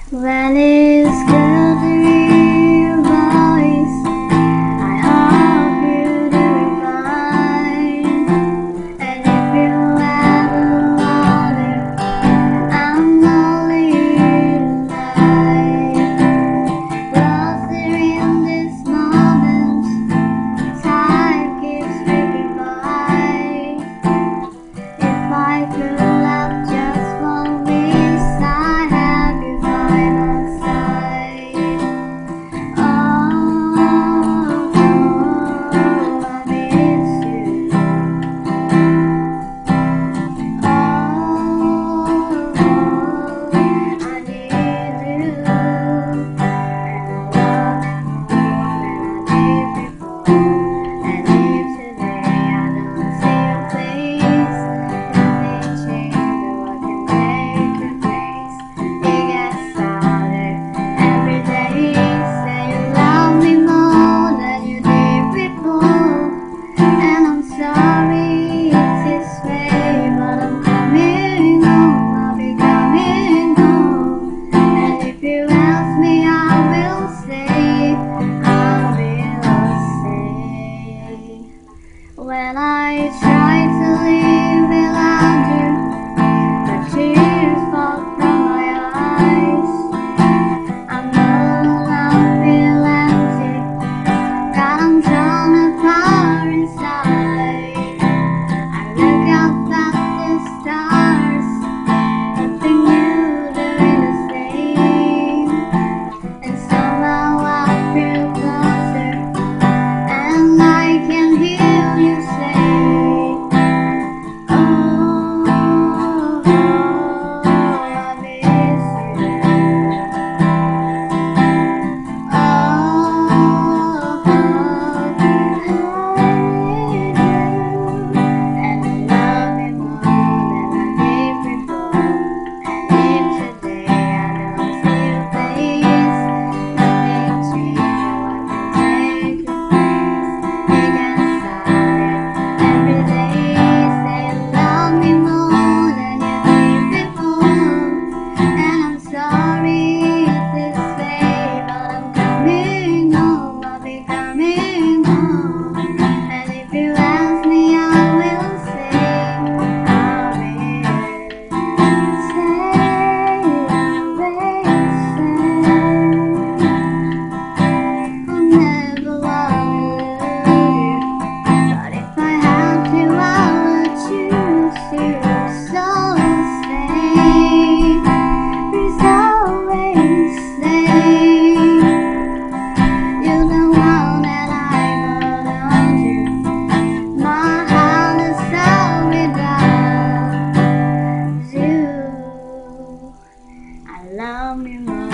When it's good to hear your voice, I hope you do fine. And if you ever wonder, I'm only tonight. Closer in this moment, time keeps slipping by. If I could have just one wish, I have you by my side. Oh, I miss you. Oh, I need you. And I love you more than I did before. And if today I don't see your face, nothing changes what can make your face. It gets harder every day. Say you love me more than you did before. And I'm sorry it's this way, but I'm coming home. I'll be coming home. And if you ask me, I will say, when I try to live without you, the tears fall from my eyes. I'm alone, I feel empty, God, I'm torn apart inside. I look up at the stars, nothing new, doing the same. And somehow I feel closer, and I can hear you say, oh, I miss you. Oh, I need you. And I love you more than I did before. And if today I don't see your face, nothing changes what can take your place. It gets harder every day. Say you love me more than you did before. And I'm sorry it's this way, but I'm coming home. I'll be coming home. And if you ask me, I will say, I'll be I'll never want to lose you. But if I had to, I would choose you. So stay, please always stay. You're the one that I hold on to. My heart is out without you. I love you more